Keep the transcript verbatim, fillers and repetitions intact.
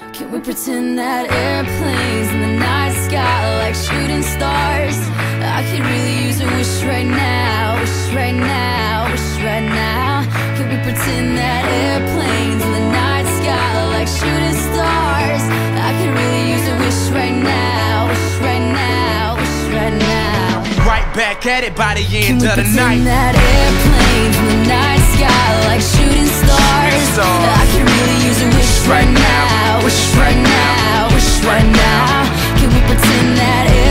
Can we pretend that airplanes in the night sky are like shooting stars? I could really use a wish right now, wish right now, wish right now. Can we pretend that airplanes in the night sky are like shooting stars? I could really use a wish right now, wish right now, wish right now. Right back at it by the end of the night. Can we pretend that airplanes in the night sky are like shooting stars? I could really use a wish right now, wish right now, wish right now. Can we pretend that